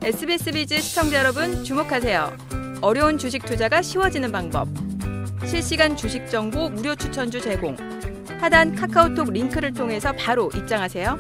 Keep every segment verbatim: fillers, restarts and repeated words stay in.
에스비에스 비즈 시청자 여러분 주목하세요. 어려운 주식 투자가 쉬워지는 방법. 실시간 주식 정보 무료 추천주 제공. 하단 카카오톡 링크를 통해서 바로 입장하세요.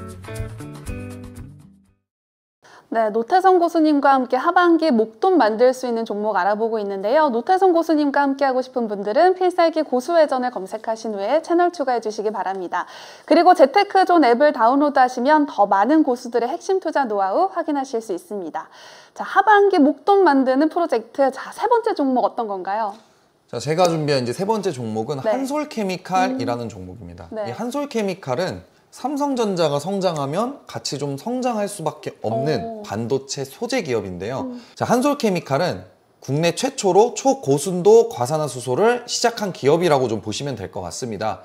네, 노태성 고수님과 함께 하반기 목돈 만들 수 있는 종목 알아보고 있는데요. 노태성 고수님과 함께 하고 싶은 분들은 필살기 고수회전을 검색하신 후에 채널 추가해 주시기 바랍니다. 그리고 재테크존 앱을 다운로드하시면 더 많은 고수들의 핵심 투자 노하우 확인하실 수 있습니다. 자, 하반기 목돈 만드는 프로젝트. 자, 세 번째 종목 어떤 건가요? 자, 제가 준비한 이제 세 번째 종목은 네. 한솔케미칼이라는 음. 종목입니다. 네. 이 한솔케미칼은 삼성전자가 성장하면 같이 좀 성장할 수밖에 없는 오. 반도체 소재 기업인데요. 음. 자, 한솔케미칼은 국내 최초로 초고순도 과산화수소를 시작한 기업이라고 좀 보시면 될 것 같습니다.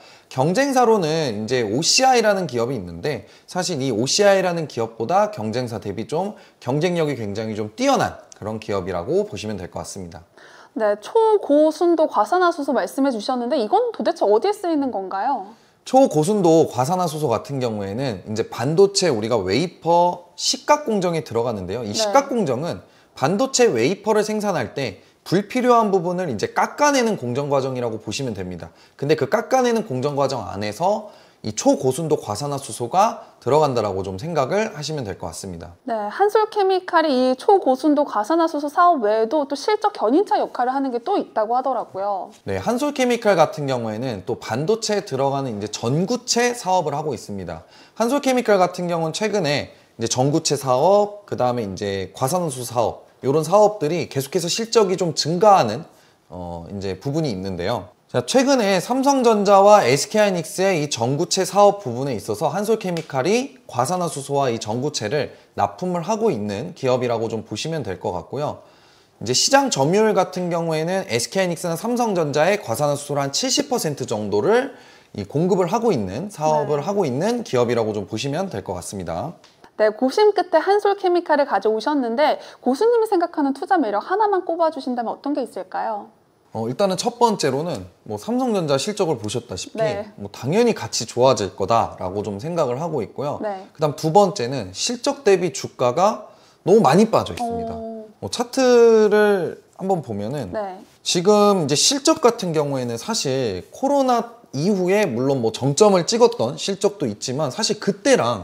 경쟁사로는 이제 오씨아이라는 기업이 있는데 사실 이 오씨아이라는 기업보다 경쟁사 대비 좀 경쟁력이 굉장히 좀 뛰어난 그런 기업이라고 보시면 될 것 같습니다. 네, 초고순도 과산화수소 말씀해 주셨는데 이건 도대체 어디에 쓰이는 건가요? 초고순도 과산화수소 같은 경우에는 이제 반도체 우리가 웨이퍼 식각 공정에 들어가는데요. 이 네. 식각 공정은 반도체 웨이퍼를 생산할 때 불필요한 부분을 이제 깎아내는 공정 과정이라고 보시면 됩니다. 근데 그 깎아내는 공정 과정 안에서 이 초고순도 과산화수소가 들어간다라고 좀 생각을 하시면 될 것 같습니다. 네, 한솔케미칼이 이 초고순도 과산화수소 사업 외에도 또 실적 견인차 역할을 하는 게 또 있다고 하더라고요. 네, 한솔케미칼 같은 경우에는 또 반도체에 들어가는 이제 전구체 사업을 하고 있습니다. 한솔케미칼 같은 경우는 최근에 이제 전구체 사업, 그 다음에 이제 과산화수소 사업, 이런 사업들이 계속해서 실적이 좀 증가하는 어, 이제 부분이 있는데요. 자, 최근에 삼성전자와 에스케이하이닉스의 이 전구체 사업 부분에 있어서 한솔케미칼이 과산화수소와 이 전구체를 납품을 하고 있는 기업이라고 좀 보시면 될 것 같고요. 이제 시장 점유율 같은 경우에는 에스케이하이닉스는 삼성전자의 과산화수소를 한 칠십 퍼센트 정도를 이 공급을 하고 있는 사업을 네. 하고 있는 기업이라고 좀 보시면 될 것 같습니다. 네, 고심 끝에 한솔케미칼을 가져오셨는데 고수님이 생각하는 투자 매력 하나만 꼽아주신다면 어떤 게 있을까요? 어, 일단은 첫 번째로는 뭐 삼성전자 실적을 보셨다시피 네. 뭐 당연히 같이 좋아질 거다라고 좀 생각을 하고 있고요. 네. 그다음 두 번째는 실적 대비 주가가 너무 많이 빠져 있습니다. 오. 뭐 차트를 한번 보면은 네. 지금 이제 실적 같은 경우에는 사실 코로나 이후에 물론 뭐 정점을 찍었던 실적도 있지만 사실 그때랑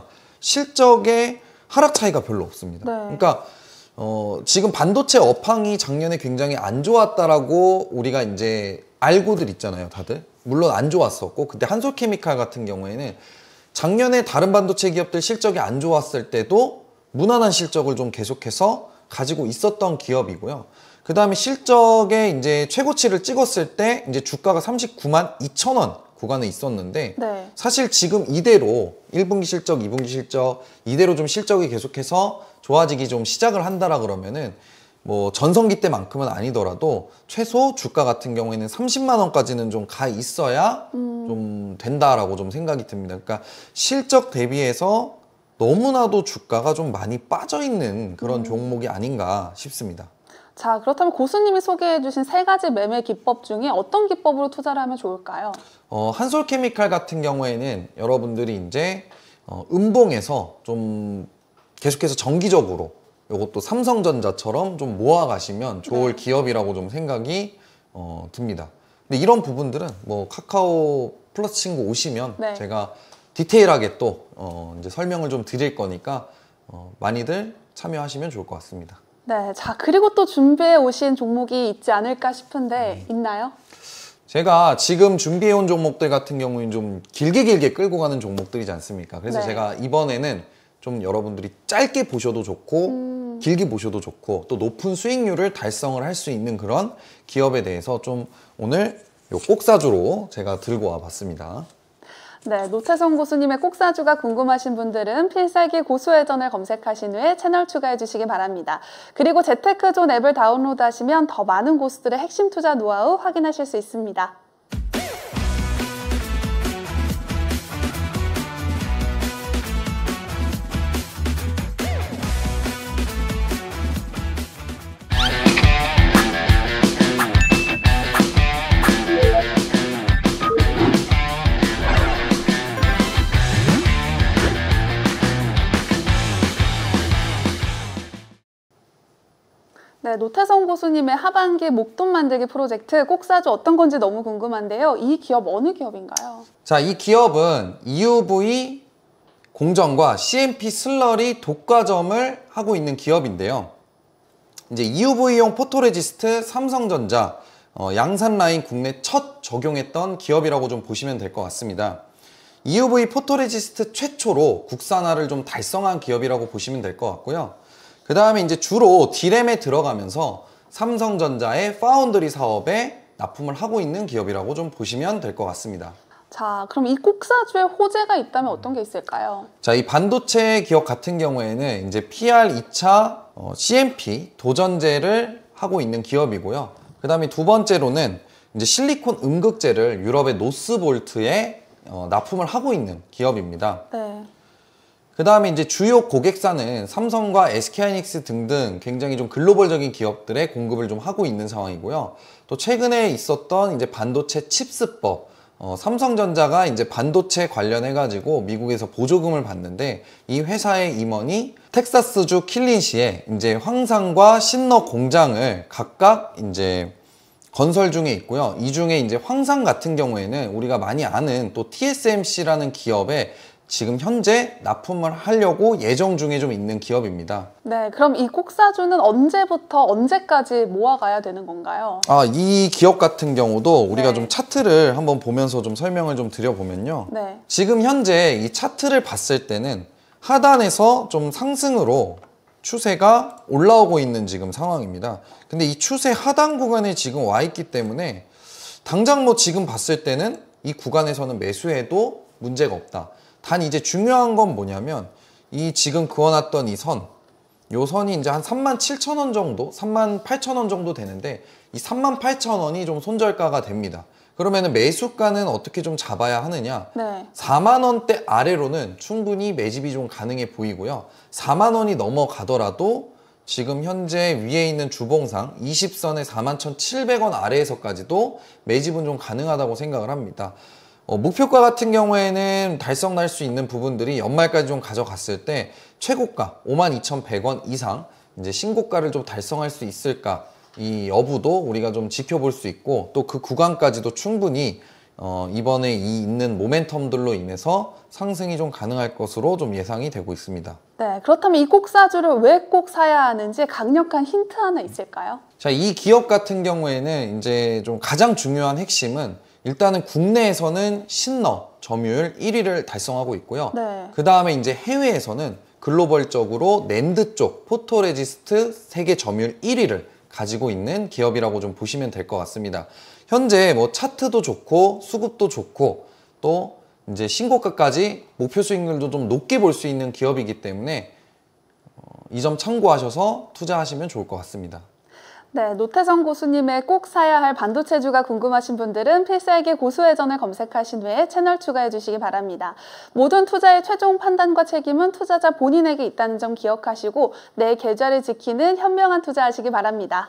실적의 하락 차이가 별로 없습니다. 네. 그러니까 어, 지금 반도체 업황이 작년에 굉장히 안 좋았다라고 우리가 이제 알고들 있잖아요, 다들. 물론 안 좋았었고, 근데 한솔케미칼 같은 경우에는 작년에 다른 반도체 기업들 실적이 안 좋았을 때도 무난한 실적을 좀 계속해서 가지고 있었던 기업이고요. 그 다음에 실적의 이제 최고치를 찍었을 때 이제 주가가 삼십구만 이천 원 구간에 있었는데 네. 사실 지금 이대로 일 분기 실적, 이 분기 실적 이대로 좀 실적이 계속해서 좋아지기 좀 시작을 한다라 그러면은 뭐 전성기 때만큼은 아니더라도 최소 주가 같은 경우에는 삼십만 원까지는 좀 가 있어야 음. 좀 된다라고 좀 생각이 듭니다. 그러니까 실적 대비해서 너무나도 주가가 좀 많이 빠져 있는 그런 음. 종목이 아닌가 싶습니다. 자, 그렇다면 고수님이 소개해 주신 세 가지 매매 기법 중에 어떤 기법으로 투자를 하면 좋을까요? 어, 한솔케미칼 같은 경우에는 여러분들이 이제 어, 음봉에서 좀 계속해서 정기적으로 이것도 삼성전자처럼 좀 모아가시면 좋을 네. 기업이라고 좀 생각이 어, 듭니다. 근데 이런 부분들은 뭐 카카오 플러스 친구 오시면 네. 제가 디테일하게 또 어, 이제 설명을 좀 드릴 거니까 어, 많이들 참여하시면 좋을 것 같습니다. 네, 자, 그리고 또 준비해 오신 종목이 있지 않을까 싶은데 있나요? 제가 지금 준비해온 종목들 같은 경우는 좀 길게 길게 끌고 가는 종목들이지 않습니까? 그래서 네. 제가 이번에는 좀 여러분들이 짧게 보셔도 좋고 음. 길게 보셔도 좋고 또 높은 수익률을 달성을 할 수 있는 그런 기업에 대해서 좀 오늘 요 꼭사주로 제가 들고 와 봤습니다. 네, 노태성 고수님의 꼭사주가 궁금하신 분들은 필살기 고수회전을 검색하신 후에 채널 추가해 주시기 바랍니다. 그리고 재테크존 앱을 다운로드하시면 더 많은 고수들의 핵심 투자 노하우 확인하실 수 있습니다. 네, 노태성 고수님의 하반기 목돈 만들기 프로젝트 꼭사주 어떤 건지 너무 궁금한데요. 이 기업 어느 기업인가요? 자, 이 기업은 이유브이 공정과 씨엠피 슬러리 독과점을 하고 있는 기업인데요. 이제 이유브이용 포토레지스트 삼성전자 어, 양산 라인 국내 첫 적용했던 기업이라고 좀 보시면 될 것 같습니다. 이유브이 포토레지스트 최초로 국산화를 좀 달성한 기업이라고 보시면 될 것 같고요. 그 다음에 이제 주로 디램에 들어가면서 삼성전자의 파운드리 사업에 납품을 하고 있는 기업이라고 좀 보시면 될 것 같습니다. 자, 그럼 이 꼭사주에 호재가 있다면 어떤 게 있을까요? 자, 이 반도체 기업 같은 경우에는 이제 피알 이 차 어, 씨엠피 도전제를 하고 있는 기업이고요. 그 다음에 두 번째로는 이제 실리콘 음극재를 유럽의 노스볼트에 어, 납품을 하고 있는 기업입니다. 네. 그 다음에 이제 주요 고객사는 삼성과 에스케이하이닉스 등등 굉장히 좀 글로벌적인 기업들의 공급을 좀 하고 있는 상황이고요. 또 최근에 있었던 이제 반도체 칩스법, 어, 삼성전자가 이제 반도체 관련해가지고 미국에서 보조금을 받는데 이 회사의 임원이 텍사스주 킬린시에 이제 황산과 신너 공장을 각각 이제 건설 중에 있고요. 이 중에 이제 황산 같은 경우에는 우리가 많이 아는 또 티에스엠씨라는 기업에 지금 현재 납품을 하려고 예정 중에 좀 있는 기업입니다. 네, 그럼 이 꼭사주는 언제부터 언제까지 모아가야 되는 건가요? 아, 이 기업 같은 경우도 우리가 네. 좀 차트를 한번 보면서 좀 설명을 좀 드려보면요. 네. 지금 현재 이 차트를 봤을 때는 하단에서 좀 상승으로 추세가 올라오고 있는 지금 상황입니다. 근데 이 추세 하단 구간에 지금 와 있기 때문에 당장 뭐 지금 봤을 때는 이 구간에서는 매수해도 문제가 없다. 단 이제 중요한 건 뭐냐면 이 지금 그어놨던 이 선, 요 선이 이제 한 삼만 칠천 원 정도, 삼만 팔천 원 정도 되는데 이 삼만 팔천 원이 좀 손절가가 됩니다. 그러면은 매수가는 어떻게 좀 잡아야 하느냐? 네. 사만 원대 아래로는 충분히 매집이 좀 가능해 보이고요. 사만 원이 넘어가더라도 지금 현재 위에 있는 주봉상 이십 선의 사만 천칠백 원 아래에서까지도 매집은 좀 가능하다고 생각을 합니다. 어, 목표가 같은 경우에는 달성할 수 있는 부분들이 연말까지 좀 가져갔을 때 최고가 오만 이천백 원 이상 이제 신고가를 좀 달성할 수 있을까 이 여부도 우리가 좀 지켜볼 수 있고 또 그 구간까지도 충분히 어, 이번에 이 있는 모멘텀들로 인해서 상승이 좀 가능할 것으로 좀 예상이 되고 있습니다. 네, 그렇다면 이 꼭사주를 왜 꼭 사야 하는지 강력한 힌트 하나 있을까요? 자, 이 기업 같은 경우에는 이제 좀 가장 중요한 핵심은 일단은 국내에서는 신너 점유율 일 위를 달성하고 있고요. 네. 그 다음에 이제 해외에서는 글로벌적으로 낸드 쪽 포토레지스트 세계 점유율 일 위를 가지고 있는 기업이라고 좀 보시면 될 것 같습니다. 현재 뭐 차트도 좋고 수급도 좋고 또 이제 신고가까지 목표 수익률도 좀 높게 볼 수 있는 기업이기 때문에 어, 이 점 참고하셔서 투자하시면 좋을 것 같습니다. 네, 노태성 고수님의 꼭 사야 할 반도체주가 궁금하신 분들은 필살기 고수회전을 검색하신 후에 채널 추가해 주시기 바랍니다. 모든 투자의 최종 판단과 책임은 투자자 본인에게 있다는 점 기억하시고 내 계좌를 지키는 현명한 투자하시기 바랍니다.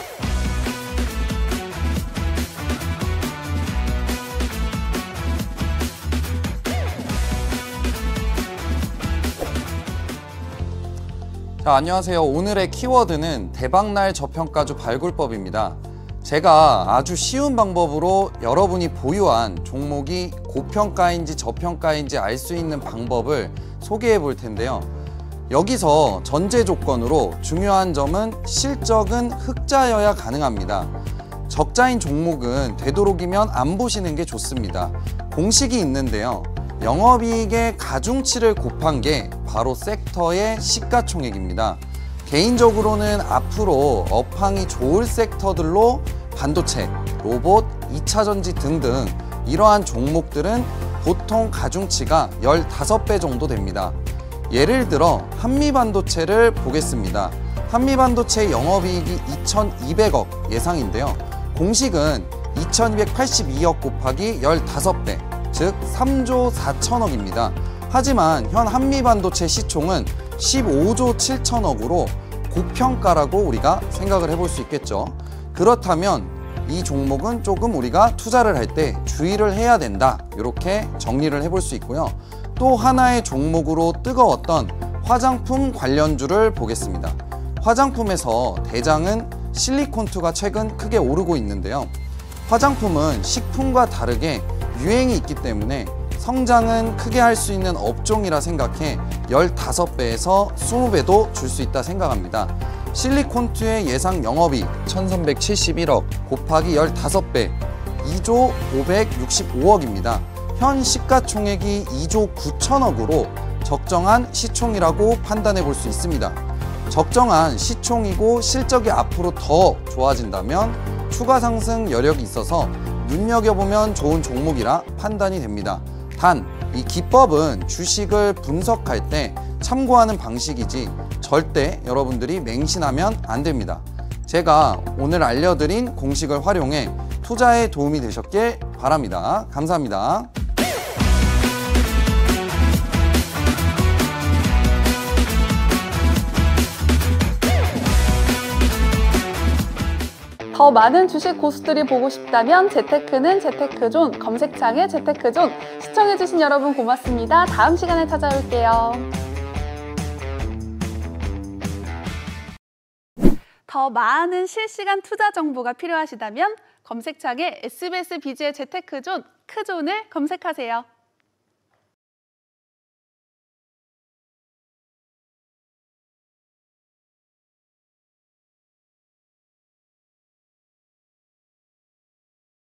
자, 안녕하세요. 오늘의 키워드는 대박날 저평가주 발굴법입니다. 제가 아주 쉬운 방법으로 여러분이 보유한 종목이 고평가인지 저평가인지 알 수 있는 방법을 소개해 볼 텐데요. 여기서 전제 조건으로 중요한 점은 실적은 흑자여야 가능합니다. 적자인 종목은 되도록이면 안 보시는 게 좋습니다. 공식이 있는데요. 영업이익의 가중치를 곱한 게 바로 섹터의 시가총액입니다. 개인적으로는 앞으로 업황이 좋을 섹터들로 반도체, 로봇, 이 차 전지 등등 이러한 종목들은 보통 가중치가 십오 배 정도 됩니다. 예를 들어 한미반도체를 보겠습니다. 한미반도체 영업이익이 이천이백억 예상인데요. 공식은 이천이백팔십이억 곱하기 십오 배, 즉 삼조 사천억입니다. 하지만 현 한미반도체 시총은 십오조 칠천억으로 고평가라고 우리가 생각을 해볼 수 있겠죠. 그렇다면 이 종목은 조금 우리가 투자를 할 때 주의를 해야 된다, 이렇게 정리를 해볼 수 있고요. 또 하나의 종목으로 뜨거웠던 화장품 관련주를 보겠습니다. 화장품에서 대장은 실리콘투가 최근 크게 오르고 있는데요. 화장품은 식품과 다르게 유행이 있기 때문에 성장은 크게 할 수 있는 업종이라 생각해 열다섯 배에서 이십 배도 줄 수 있다 생각합니다. 실리콘투의 예상 영업이익 천삼백칠십일억 곱하기 열다섯 배 이조 오백육십오억입니다. 현 시가총액이 이조 구천억으로 적정한 시총이라고 판단해 볼 수 있습니다. 적정한 시총이고 실적이 앞으로 더 좋아진다면 추가 상승 여력이 있어서 눈여겨보면 좋은 종목이라 판단이 됩니다. 단, 이 기법은 주식을 분석할 때 참고하는 방식이지 절대 여러분들이 맹신하면 안 됩니다. 제가 오늘 알려드린 공식을 활용해 투자에 도움이 되셨길 바랍니다. 감사합니다. 더 많은 주식 고수들이 보고 싶다면 재테크는 재테크존, 검색창에 재테크존. 시청해주신 여러분 고맙습니다. 다음 시간에 찾아올게요. 더 많은 실시간 투자 정보가 필요하시다면 검색창에 에스비에스 비지의 재테크존, 크존을 검색하세요.